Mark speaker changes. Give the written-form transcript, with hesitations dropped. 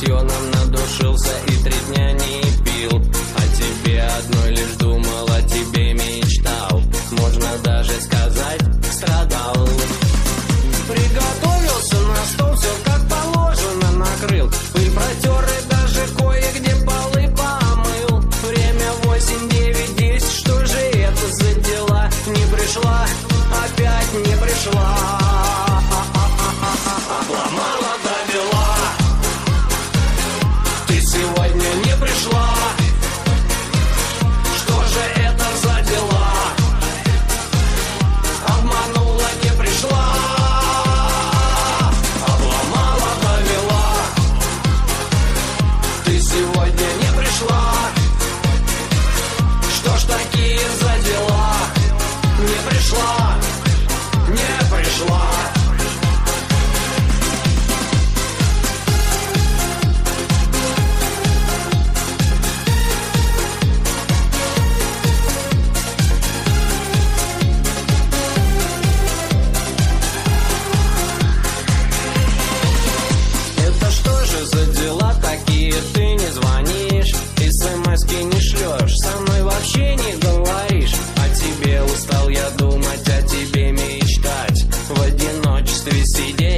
Speaker 1: лосьоном надушился и 3 дня не пил. О тебе одной лишь думал, о тебе мечтал. Можно даже сказать, страдал. Приготовился на стол, все как положено накрыл. Пыль протер и даже кое-где полы помыл. Время 8, 9, 10, что же это за дела? Не пришла, опять не пришла. Обломала, довела. Ты сегодня не пришла. Что же это за дела? Обманула, не пришла. Обломала, довела. Ты сегодня не пришла. Что ж такие за дела? Не пришла, не пришла. Это что же за дела такие? Ты не звонишь, смс-ки не шлешь, со мной вообще не говоришь. О тебе устал я думать, о тебе мечтать, в одиночестве сидеть